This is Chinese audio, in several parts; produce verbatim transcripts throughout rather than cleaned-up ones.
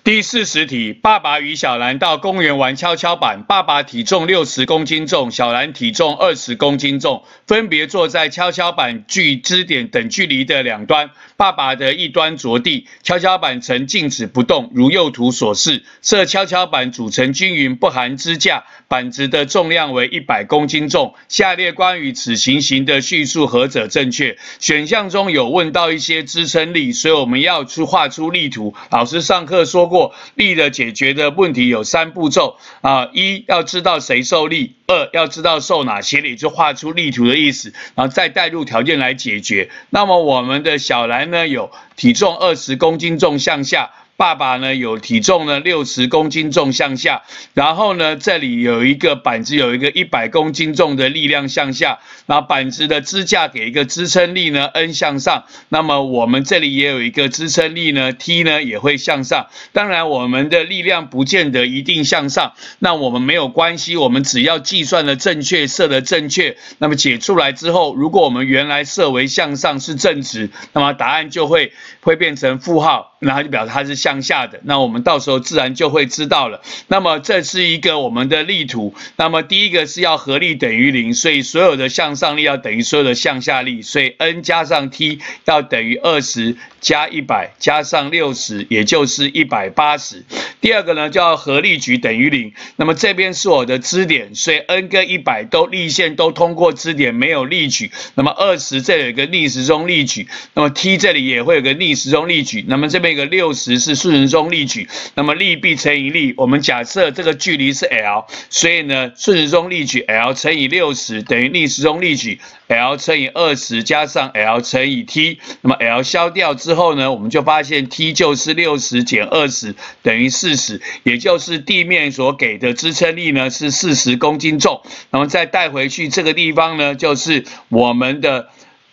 第四十题，爸爸与小兰到公园玩跷跷板，爸爸体重六十公斤重，小兰体重二十公斤重，分别坐在跷跷板距支点等距离的两端。爸爸的一端着地，跷跷板呈静止不动，如右图所示。设跷跷板组成均匀，不含支架，板子的重量为一百公斤重。下列关于此情形的叙述何者正确？选项中有问到一些支撑力，所以我们要去画出力图。老师上课说过。 力的解决的问题有三步骤啊，一要知道谁受力，二要知道受哪些力，就画出力图的意思，然后再带入条件来解决。那么我们的小兰呢，有体重二十公斤重向下。 爸爸呢有体重呢六十公斤重向下，然后呢这里有一个板子有一个一百公斤重的力量向下，然后板子的支架给一个支撑力呢 N 向上，那么我们这里也有一个支撑力呢 T 呢也会向上。当然我们的力量不见得一定向上，那我们没有关系，我们只要计算的正确，设的正确，那么解出来之后，如果我们原来设为向上是正值，那么答案就会会变成负号，然后就表示它是 向下的，那我们到时候自然就会知道了。那么这是一个我们的力图。那么第一个是要合力等于零，所以所有的向上力要等于所有的向下力，所以 N 加上 T 要等于二十加一百加上六十，也就是一百八十。第二个呢叫合力矩等于零。那么这边是我的支点，所以 N 跟一百都力线都通过支点，没有力矩。那么二十这里有一个逆时钟力矩，那么 T 这里也会有个逆时钟力矩。那么这边有个六十是 顺时钟力矩，那么力必乘以力，我们假设这个距离是 L， 所以呢，顺时钟力矩 L 乘以六十等于逆时钟力矩 L 乘以二十加上 L 乘以 T， 那么 L 消掉之后呢，我们就发现 T 就是六十减二十等于四十，也就是地面所给的支撑力呢是四十公斤重，那么再带回去这个地方呢，就是我们的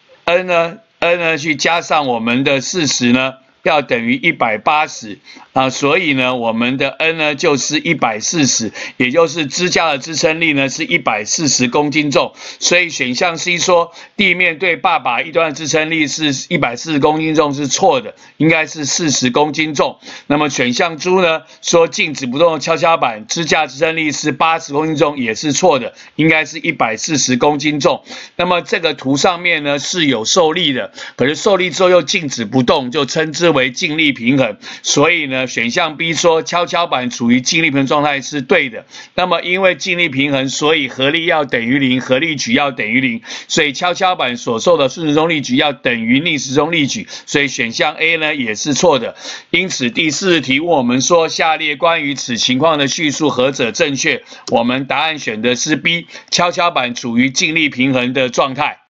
N 呢 N 呢去加上我们的四十呢。 要等于一百八十啊，所以呢，我们的 N 呢就是一百四十，也就是支架的支撑力呢是一百四十公斤重，所以选项 C 说地面对爸爸一端的支撑力是一百四十公斤重是错的，应该是四十公斤重。那么选项 D 呢说静止不动的跷跷板支架支撑力是八十公斤重也是错的，应该是一百四十公斤重。那么这个图上面呢是有受力的，可是受力之后又静止不动，就称之 为静力平衡，所以呢，选项 B 说跷跷板处于静力平衡状态是对的。那么因为静力平衡，所以合力要等于零，合力矩要等于零，所以跷跷板所受的顺时钟力矩要等于逆时钟力矩，所以选项 A 呢也是错的。因此第四题问我们说下列关于此情况的叙述何者正确？我们答案选的是 B， 跷跷板处于静力平衡的状态。